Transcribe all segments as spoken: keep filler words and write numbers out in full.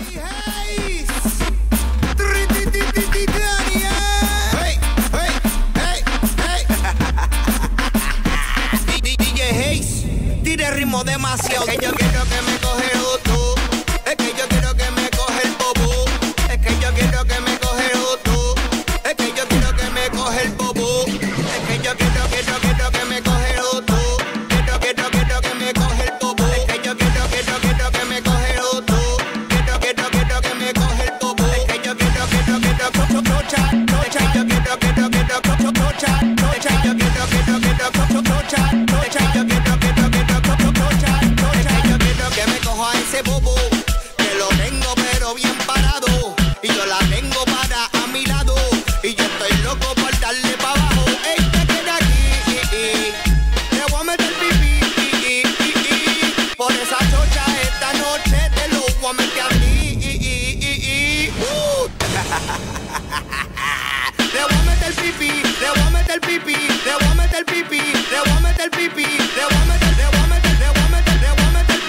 Demasiado que yo quiero que me coge el otro. Es que yo quiero que me coge el bobo. Es que yo quiero que me coge el otro. Es que yo quiero que me coge el bobo. Es que yo quiero, quiero, quiero que me coge el otro. Quiero, quiero, quiero que me coge el bobo. Es que yo quiero, quiero, quiero que me coge el otro. Quiero, quiero, quiero que me coge el bobo. Es que yo quiero, quiero, quiero cocho, cocha, cocha. Yo quiero, quiero, quiero cocho, cocha, cocha. Yo quiero, quiero, quiero cocho, cocha, cocha. Yo quiero, quiero, quiero cocho, cocha. Que me cojo a ese bobo, que lo tengo pero bien parado, y yo la tengo para a mi lado, y yo estoy loco por darle pa' abajo. Ey, te queda aquí, te voy a meter pipí, por esa chocha esta noche te lo voy a meter a ti. Uh. Le voy a meter pipí, le voy a meter pipí, le voy a meter pipí, le voy a meter pipí, le voy a meter, le voy a meter, le voy a meter, le voy a meter.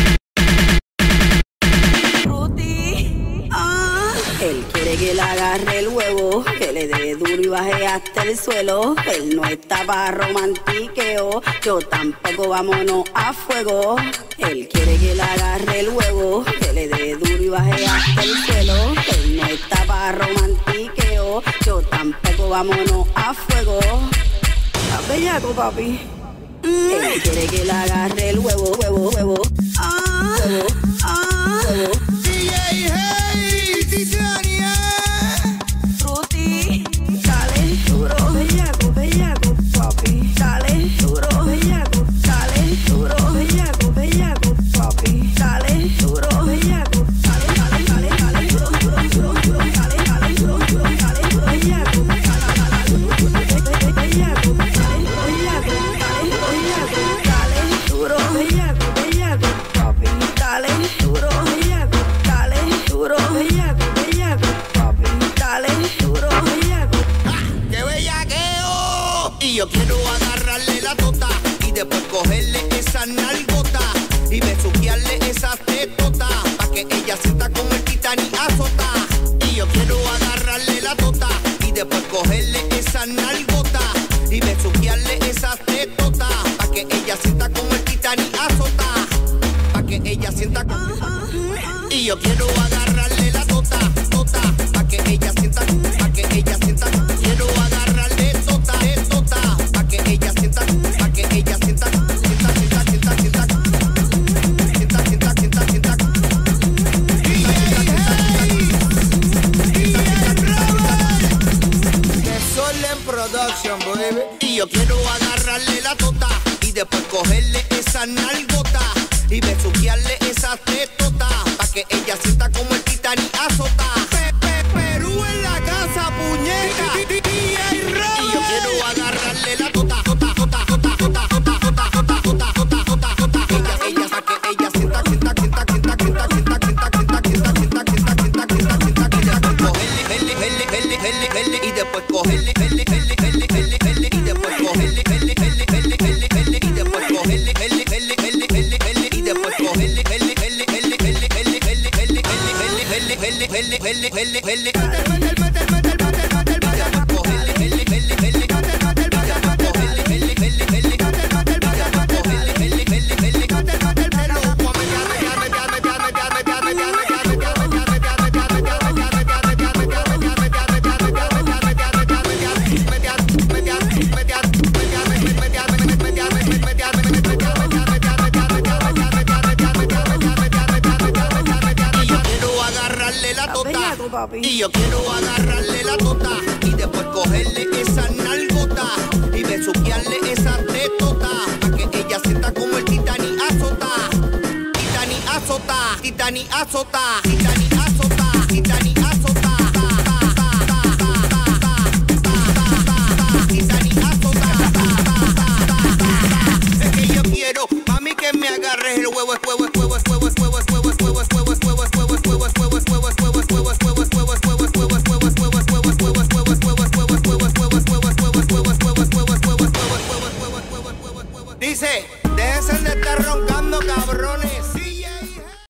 Él quiere que le agarre el huevo, que le dé duro y baje hasta el suelo. Él no está para romantiqueo, yo tampoco, vámonos a fuego. Él quiere que le agarre el huevo, que le dé duro y baje hasta el suelo. Él no está para romantiqueo, yo tampoco, vámonos a fuego. ¿Estás bellaco, papi? Él quiere que le agarre el huevo, huevo, huevo. Ah, huevo, ah, huevo. D J Hey, Titania. Fruity, dale duro, bellaco, bellaco, papi. Dale duro, bellaco, dale duro, bellaco, bellaco, papi. Dale duro, bellaco, dale, dale, dale, dale, duro, duro, duro, duro, dale, dale, duro, duro, dale, duro, bellaco, dale, dale, duro, bellaco, dale, bellaco, dale, duro, bellaco, bellaco, papi. Dale duro, bellaco, dale duro, bellaco, bellaco, papi. Dale duro, bellaco. ¡Qué bellaqueo! Y yo quiero agarrarle la tota y después cogerle esa nalgota y besuquearle esas tetotas pa' que ella sienta como el Titanic azota. Y yo quiero agarrarle la tota y después cogerle esa nalgota y besuquearle esas tetotas pa' que ella sienta como el Titanic azota. Pa' que ella sienta como... Y yo quiero agarrarle la tota, tota, pa' que ella sienta, pa' que ella sienta. Quiero agarrarle tota, tota, pa' que ella sienta, pa' que ella sienta, sienta, sienta, sienta, sienta, sienta, sienta, sienta, sienta. Que solo en production, baby. Y yo quiero agarrarle la tota y después cogerle esa nalgota y besuquearle esas tetotas pa' que ella sienta como el Titanic azota. Pe, pe, Perú en la casa, puñeta. Y yo quiero agarrarle la tota, tota, tota, tota, tota, tota, tota, tota, tota, tota, tota, tota. Ella, ella, pa' que ella sienta, sienta, sienta, sienta, sienta, sienta, sienta, sienta, sienta, sienta, sienta, sienta, sienta, sienta, sienta. Cogerle, hele, hele, hele, hele, hele, y después cogerle, hele, hele, hele, hele, hele, y después cogerle, hele, hele, hele, hele, hele, y después cogerle, hele, hele, hele, hele, hele, y después cogerle, hele, hele, hele, hele, hele, hele, hele, hele, hele, hele, hele, hele, hele, hele. Y yo quiero agarrarle la tota y después cogerle esa nalgota y besuquearle esa tetota pa' que ella sienta como el Titanic azota. Titanic azota, Titanic azota, Titanic azota.